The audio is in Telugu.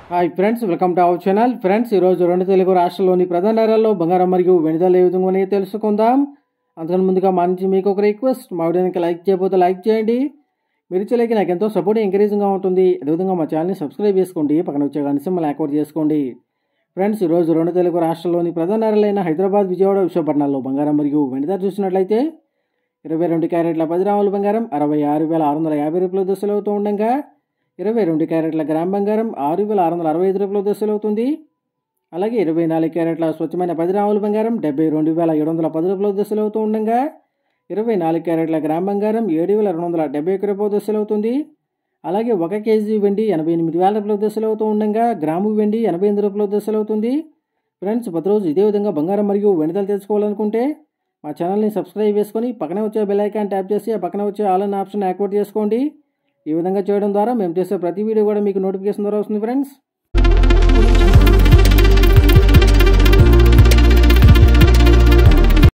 Hi friends, welcome to our channel. Friends, ఈరోజు రెండు తెలుగు రాష్ట్రాల్లోని ప్రధాన నగరాల్లో బంగారం మరియు వెండి ధరలు ఏ విధంగా ఉన్నాయో తెలుసుకుందాం. అంతకన్నా ముందుగా మా నుంచి మీకు ఒక రిక్వెస్ట్, మా వీడియోకి లైక్ చేయకపోతే లైక్ చేయండి. మీరు ఇచ్చేలకి నాకు ఎంతో సపోర్ట్ ఎంకరేజింగ్గా ఉంటుంది. అదేవిధంగా మా ఛానల్ని సబ్స్క్రైబ్ చేసుకోండి, పక్కన వచ్చే గంట సింబల్ యాక్టివేట్ చేసుకోండి. ఫ్రెండ్స్, ఈరోజు రెండు తెలుగు రాష్ట్రాల్లోని ప్రధాన నగరాలైన హైదరాబాద్, విజయవాడ, విశాఖపట్నాల్లో బంగారం మరియు వెండి ధర చూసినట్లయితే 22 క్యారెట్ల 10 గ్రాముల బంగారం 66,650 రూపాయల దశలు అవుతూ ఉండగా 22 క్యారెట్ల గ్రామ్ బంగారం 6,665 రూపాయల దశలు అవుతుంది. అలాగే 24 క్యారెట్ల స్వచ్ఛమైన 10 గ్రాముల బంగారం 72,710 రూపాయల దశలు అవుతూ ఉండగా 24 క్యారెట్ల గ్రామ్ బంగారం 7,271 రూపాయల దశలు అవుతుంది. అలాగే 1 కేజీ వెండి 88,000 రూపాయల దశలు అవుతూ ఉండగా గ్రాము వెండి 88 రూపాయల దశలు అవుతుంది. ఫ్రెండ్స్, ప్రతిరోజు ఇదే విధంగా బంగారం మరియు వెండి ధరలు తెలుసుకోవాలనుకుంటే మా ఛానల్ని సబ్స్క్రైబ్ చేసుకొని పక్కనే వచ్చే బెల్ ఐకాన్ ట్యాప్ చేసి ఆ పక్కన వచ్చే ఆల్ అనే ఆప్షన్ యాక్టివేట్ చేసుకోండి. ఈ విధంగా చేయడం ద్వారా మేము చేసే ప్రతి వీడియో కూడా మీకు నోటిఫికేషన్ ద్వారా వస్తుంది. ఫ్రెండ్స్.